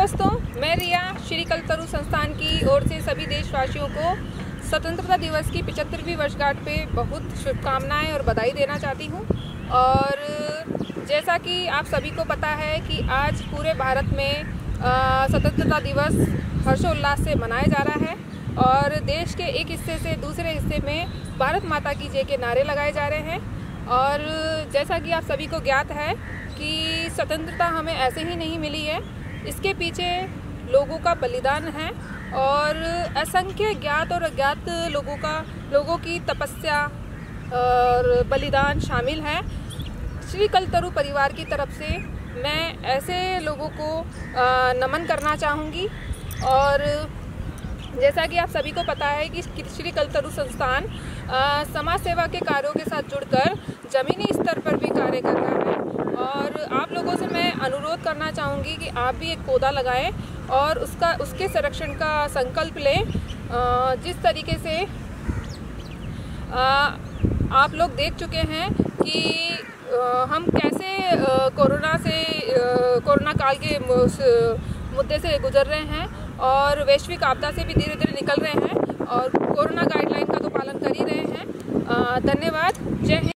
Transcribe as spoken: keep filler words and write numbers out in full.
दोस्तों, मैं रिया श्री कल्पतरु संस्थान की ओर से सभी देशवासियों को स्वतंत्रता दिवस की पचहत्तरवीं वर्षगांठ पे बहुत शुभकामनाएं और बधाई देना चाहती हूँ। और जैसा कि आप सभी को पता है कि आज पूरे भारत में स्वतंत्रता दिवस हर्षोल्लास से मनाया जा रहा है और देश के एक हिस्से से दूसरे हिस्से में भारत माता की जय के नारे लगाए जा रहे हैं। और जैसा कि आप सभी को ज्ञात है कि स्वतंत्रता हमें ऐसे ही नहीं मिली है, इसके पीछे लोगों का बलिदान है और असंख्य ज्ञात और अज्ञात लोगों का लोगों की तपस्या और बलिदान शामिल है। श्री कल्पतरु परिवार की तरफ से मैं ऐसे लोगों को नमन करना चाहूँगी। और जैसा कि आप सभी को पता है कि श्री कल्पतरु संस्थान समाज सेवा के कार्यों के साथ जुड़कर ज़मीनी स्तर पर भी कार्य कर रहा है। और आप लोगों से मैं अनुरोध करना चाहूँगी कि आप भी एक पौधा लगाएं और उसका उसके संरक्षण का संकल्प लें। जिस तरीके से आप लोग देख चुके हैं कि हम कैसे कोरोना से कोरोना काल के मुद्दे से गुजर रहे हैं और वैश्विक आपदा से भी धीरे धीरे निकल रहे हैं और कोरोना गाइडलाइन का तो पालन कर ही रहे हैं। धन्यवाद। जय हिंद।